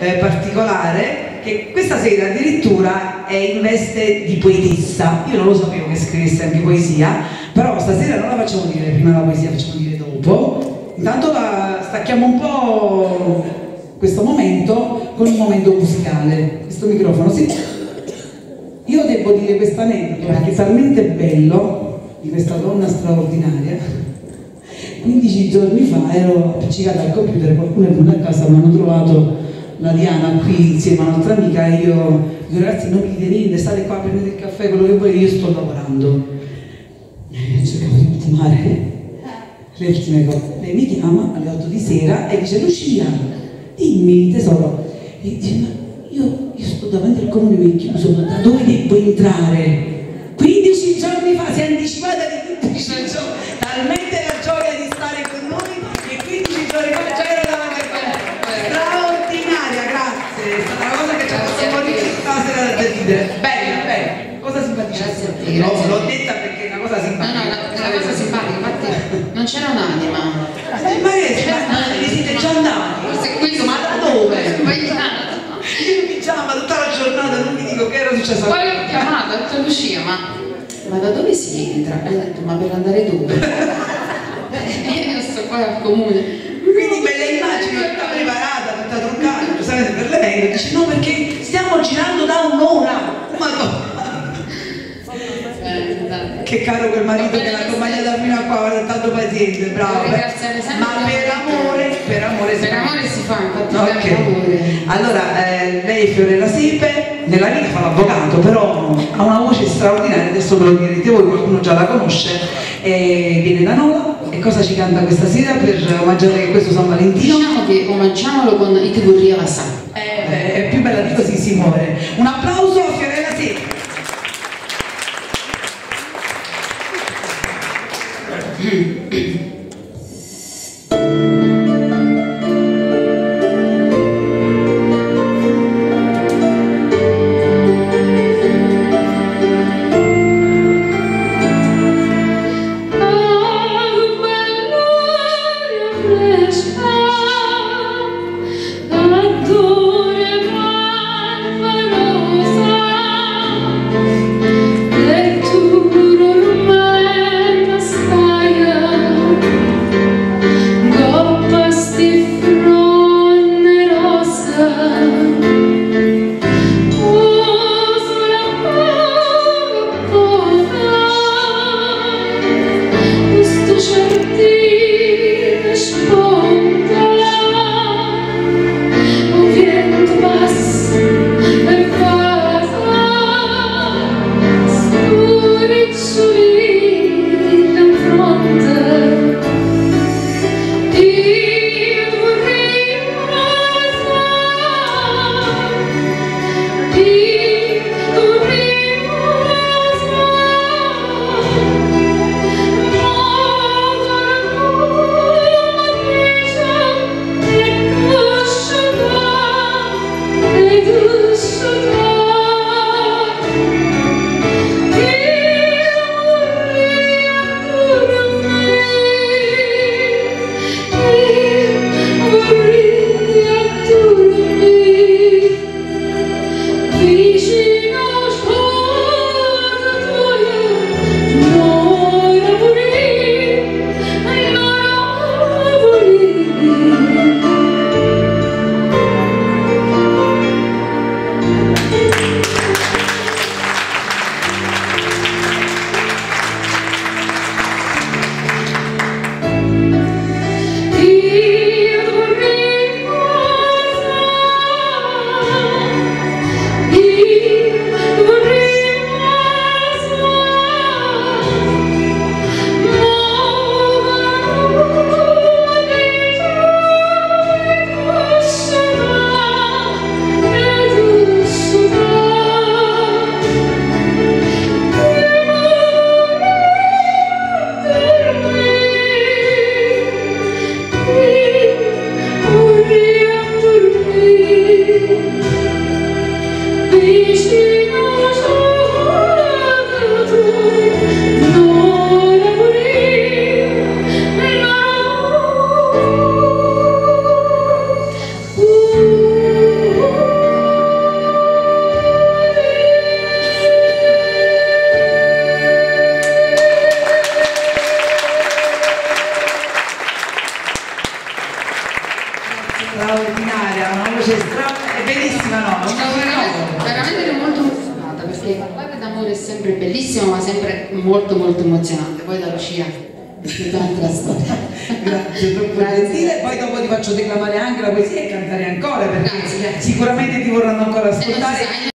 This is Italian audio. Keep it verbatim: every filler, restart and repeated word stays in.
eh, particolare, che questa sera addirittura è in veste di poetessa. Io non lo sapevo che scrivesse anche poesia, però stasera non la facciamo dire prima la poesia, la facciamo dire dopo. Intanto la stacchiamo un po' questo momento con un momento musicale. Questo microfono, sì. Io devo dire questo aneddoto perché è talmente bello, di questa donna straordinaria. quindici giorni fa ero appiccicata al computer, qualcuno è venuto a casa, mi hanno trovato la Diana qui insieme a un'altra amica e io dico ragazzi non mi dite niente, state qua, prendete il caffè, quello che volete, io sto lavorando. E cercavo di ultimare le ultime cose. Lei mi chiama alle otto di sera e dice Lucia, dimmi tesoro. E dice ma io, io sto davanti al comune vecchio, da dove devo entrare? quindici giorni fa si è anticipata di quindici giorni, talmente la gioia di stare con noi che quindici giorni fa già era davanti al comune. Straordinaria, grazie, è stata una cosa che ci ha fatto morire tutta la sera da ridere. Bella, bella, cosa simpatica. No, l'ho detta perché è una cosa simpatica. No, no, è una cosa simpatica, infatti non c'era un'anima. Ma che vi siete già andati? Forse questo, ma da dove? Io in pigiama tutta la giornata, non vi dico che era successo. Poi ho chiamato, ho detto Lucia, ma, ma da dove si entra? E ho detto, ma per andare dove? E io sto qua al comune. Quindi me la immagino tutta preparata, tutta truccata, giustamente per l'evento, dice no perché stiamo girando da un'ora. Madonna. Che caro quel marito che l'ha accompagnata fino a qua, guarda, tanto paziente, bravo. Ma per amore, per amore, per amore si fa, infatti. Okay. Allora, eh, lei è Fiorella Sepe, nella vita fa l'avvocato, però ha una voce straordinaria, adesso ve lo direte voi, qualcuno già la conosce, e viene da Nola. E cosa ci canta questa sera per omaggiare questo San Valentino? Diciamo che omaggiamolo con I Ti vorrei la sa. Eh, beh, è più bella di così, si muore. Un applauso a Fiorella Sepe. bellissimo ma sempre molto molto emozionante. Poi da Lucia è tutt'altra storia. Grazie, troppo gentile. Poi dopo ti faccio declamare anche la poesia e cantare ancora, perché Grazie. sicuramente ti vorranno ancora E non si ascoltare. sa,